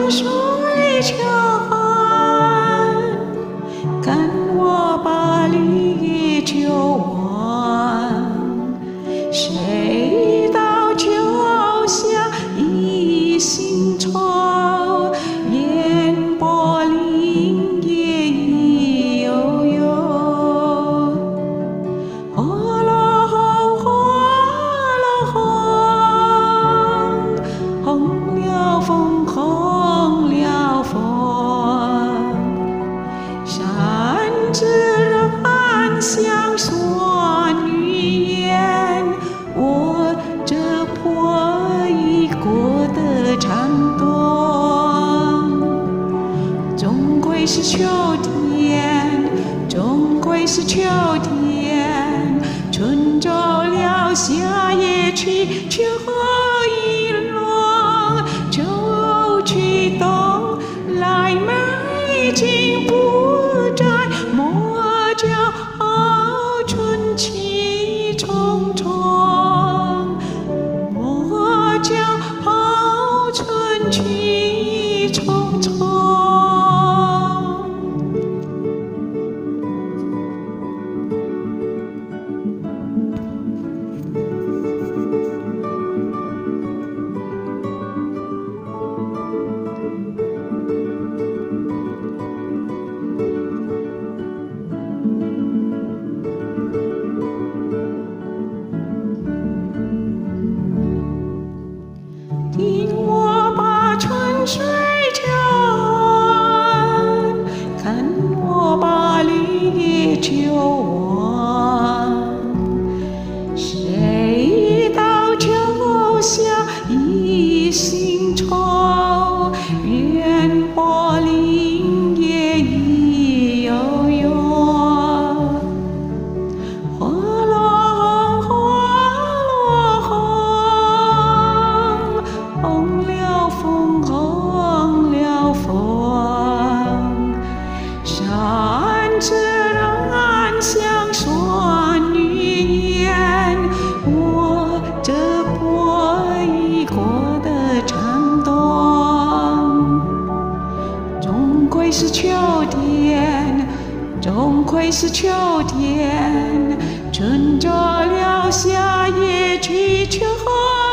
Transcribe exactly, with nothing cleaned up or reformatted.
水秋寒，看我把离秋完。谁道秋下一心愁，烟波林叶已悠悠。火落红，火落红，红了风，红了风。山之人相说女言，我这破衣过的长冬。终归是秋天，终归是秋天，春走了，夏也去，秋已落，秋去冬来，美景不再，莫叫春气匆匆，莫叫春气匆匆。听我把春水秋寒，看我把离秋完。谁道秋下一心愁，烟波林叶已悠悠。火落红，火落红，红了风，红了风。山之人相说女言，我这破衣过的长冬。终归是秋天，终归是秋天，春走了，夏也去，秋